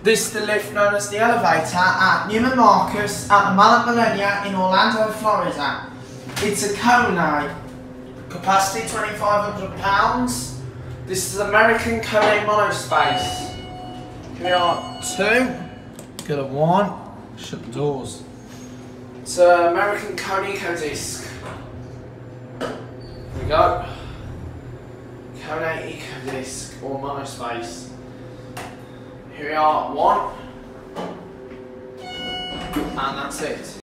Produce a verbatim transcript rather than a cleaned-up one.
This is the lift known as the elevator at Neiman Marcus at the mall at Millenia in Orlando, Florida. It's a Kone, capacity twenty-five hundred pounds. This is American Kone monospace. Here we are, two. Go to one. Shut the doors. It's an American Kone Eco Disc. Here we go. Kone Eco Disc or monospace. Here we are, one. And that's it.